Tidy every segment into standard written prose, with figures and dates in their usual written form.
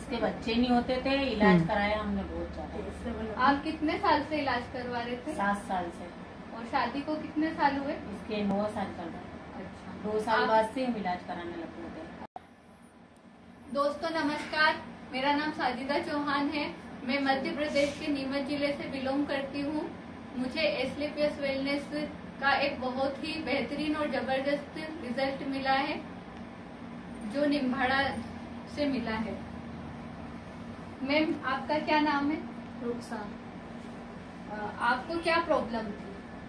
इसके बच्चे नहीं होते थे, इलाज कराया हमने बहुत ज्यादा। आप कितने साल से इलाज करवा रहे थे? 7 साल से। और शादी को कितने साल हुए? इसके 9 साल चल रहा। अच्छा, 2 साल बाद से हम इलाज कराने लगे थे। दोस्तों नमस्कार, मेरा नाम साजिदा चौहान है। मैं मध्य प्रदेश के नीमच जिले से बिलोंग करती हूँ। मुझे एस्क्लेपियस वेलनेस का एक बहुत ही बेहतरीन और जबरदस्त रिजल्ट मिला है, जो निम्बाड़ा से मिला है। मैम, आपका क्या नाम है? रुखसार। आपको क्या प्रॉब्लम थी?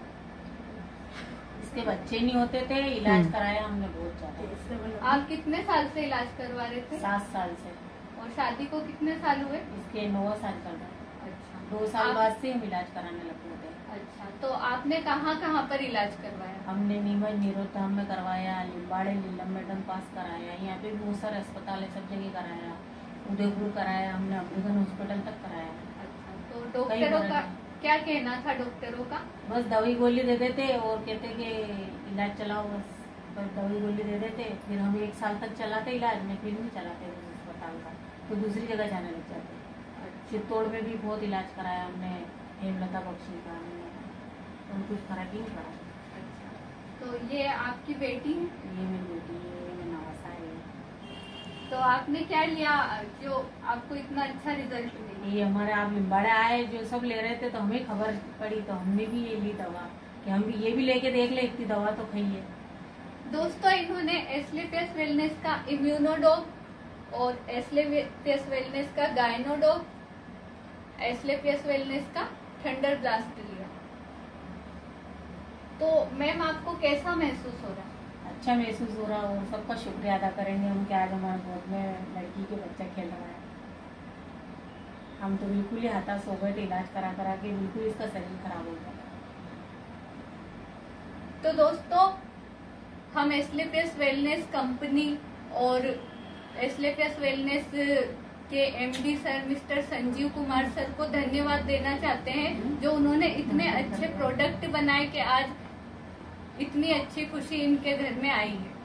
इसके बच्चे नहीं होते थे, इलाज कराया हमने बहुत ज्यादा। आप कितने साल से इलाज करवा रहे थे? 7 साल से। और शादी को कितने साल हुए? इसके 9 साल चल रहा। अच्छा, 2 साल बाद से हम इलाज कराने लगे थे। अच्छा, तो आपने कहाँ कहाँ पर इलाज करवाया? हमने नीमच निरोधाम में करवाया, लिम्बाड़े नीलम मैडम पास कराया, यहाँ पे बहुत सारे अस्पताल है, सब जगह कराया, उदयपुर कराया, हमने अमृतन हॉस्पिटल तक कराया। अच्छा, तो डॉक्टरों का क्या कहना था? डॉक्टरों का बस दवाई गोली दे देते और कहते कि इलाज चलाओ, बस दवाई गोली दे देते। फिर हम 1 साल तक चलाते इलाज में, फिर नहीं चलाते उस अस्पताल का, तो दूसरी जगह जाने लग जाते। चित्तौड़ में भी बहुत इलाज कराया हमने, हेमलता बख्शी का, हमने कुछ फर्क ही नहीं पड़ा। अच्छा, तो ये आपकी बेटी है? ये मेरी बेटी है, ये नवासा है। तो आपने क्या लिया जो आपको इतना अच्छा रिजल्ट मिला? ये हमारे आप लिम्बाड़े आए, जो सब ले रहे थे, तो हमें खबर पड़ी, तो हमने भी ये ली दवा कि हम भी ये भी लेके देख ले, इतनी दवा तो खाइए। दोस्तों, इन्होंने एस्क्लेपियस वेलनेस का इम्यूनोडॉग और एस्क्लेपियस वेलनेस का गायनोडॉग, एस्क्लेपियस वेलनेस का थंडर ब्लास्ट लिया। तो मैम, आपको कैसा महसूस हो रहा है? अच्छा महसूस हो रहा, और सबका शुक्रिया अदा करेंगे हम कि आज हमारे गोद में लड़की के बच्चा खेल रहा है। हम तो बिल्कुल ही हताश हो गए थे, इलाज करा करा के बिल्कुल इसका शरीर खराब हो गया। तो दोस्तों, हम एस्क्लेपियस वेलनेस कंपनी और एस्क्लेपियस वेलनेस के MD sir mister Sanjeev Kumar sir को धन्यवाद देना चाहते हैं, जो उन्होंने इतने अच्छे प्रोडक्ट बनाए कि आज इतनी अच्छी खुशी इनके घर में आई है।